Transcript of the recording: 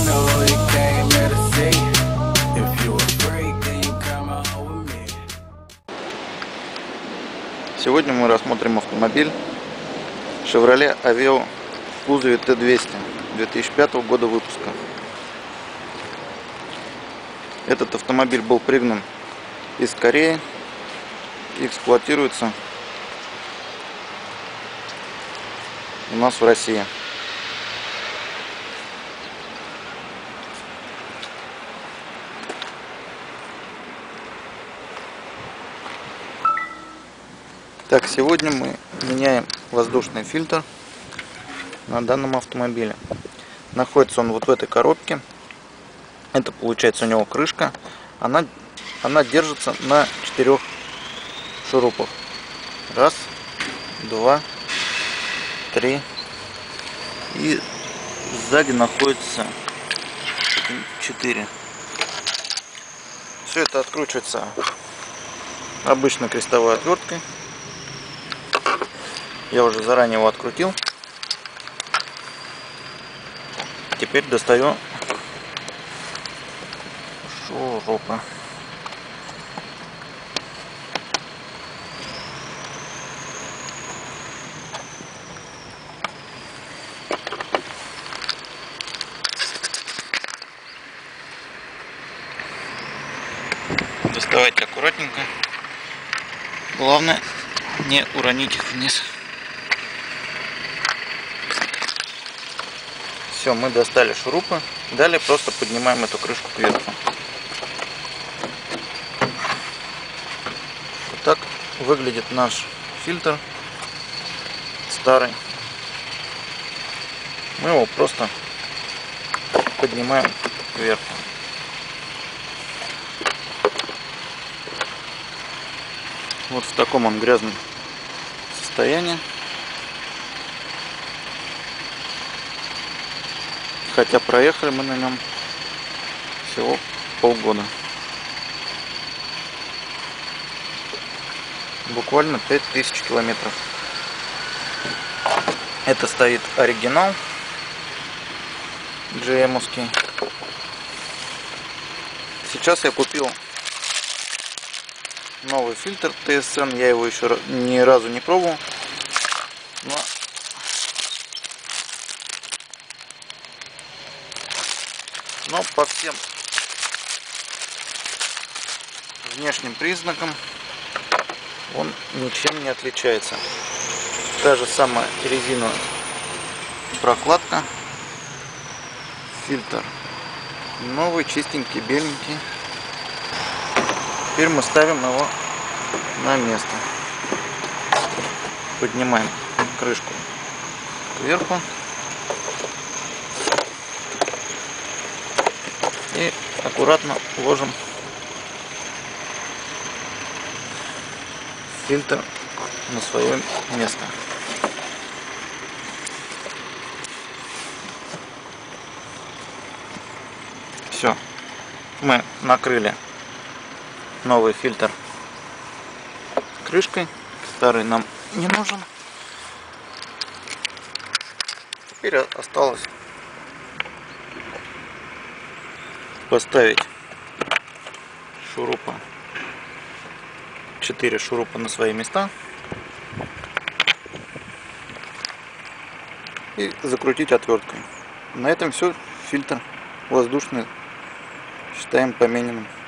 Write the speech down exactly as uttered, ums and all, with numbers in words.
Сегодня мы рассмотрим автомобиль Chevrolet Aveo в кузове Т двести две тысячи пятого года выпуска. Этот автомобиль был пригнан из Кореи и эксплуатируется у нас в России. Так, сегодня мы меняем воздушный фильтр на данном автомобиле. Находится он вот в этой коробке. Это получается у него крышка. Она, она держится на четырех шурупах. Раз, два, три. И сзади находится четыре. Все это откручивается обычной крестовой отверткой. Я уже заранее его открутил. Теперь достаю шурупы. Доставайте аккуратненько. Главное не уронить их вниз. Все, мы достали шурупы. Далее просто поднимаем эту крышку кверху. Вот так выглядит наш фильтр старый. Мы его просто поднимаем кверху. Вот в таком он грязном состоянии. Хотя проехали мы на нем всего полгода. Буквально пять тысяч километров. Это стоит оригинал джи эм-овский. Сейчас я купил новый фильтр Т С Н. Я его еще ни разу не пробовал. Но Но по всем внешним признакам он ничем не отличается. Та же самая резиновая прокладка. Фильтр новый, чистенький, беленький. Теперь мы ставим его на место. Поднимаем крышку кверху. И аккуратно ложим фильтр на свое место. Все. Мы накрыли новый фильтр крышкой. Старый нам не нужен. Теперь осталось поставить шурупа, четыре шурупа на свои места и закрутить отверткой. На этом все. Фильтр воздушный считаем помененным.